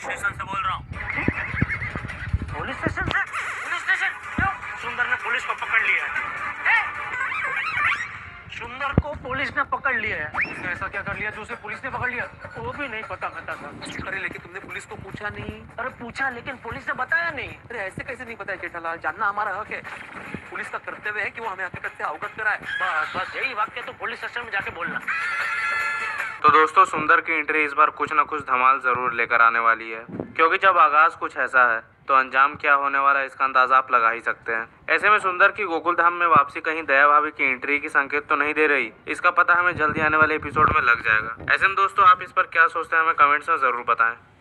Station से बोल रहा हूँ। पुलिस स्टेशन से? पुलिस स्टेशन क्यों? सुंदर ने पुलिस को पकड़ लिया है। सुंदर को पुलिस ने पकड़ लिया है। उसने ऐसा क्या कर लिया जो उसे पुलिस ने पकड़ लिया? वो भी नहीं पता बता था। अरे लेकिन तुमने पुलिस को पूछा नहीं? अरे पूछा लेकिन पुलिस ने बताया नहीं। अरे ऐसे कैसे नहीं पता है जेठालाल, जानना हमारा हक है। पुलिस का कर्तव्य है कि वो हमें हकीकत से अवगत कराए। बस बस यही वाक्य तो पुलिस स्टेशन में जाके बोलना। तो दोस्तों सुंदर की एंट्री इस बार कुछ ना कुछ धमाल जरूर लेकर आने वाली है, क्योंकि जब आगाज कुछ ऐसा है तो अंजाम क्या होने वाला है इसका अंदाजा आप लगा ही सकते हैं। ऐसे में सुंदर की गोकुल धाम में वापसी कहीं दया भाभी की एंट्री की संकेत तो नहीं दे रही, इसका पता हमें जल्दी आने वाले एपिसोड में लग जाएगा। ऐसे में दोस्तों आप इस पर क्या सोचते हैं हमें कमेंट्स में जरूर बताएं।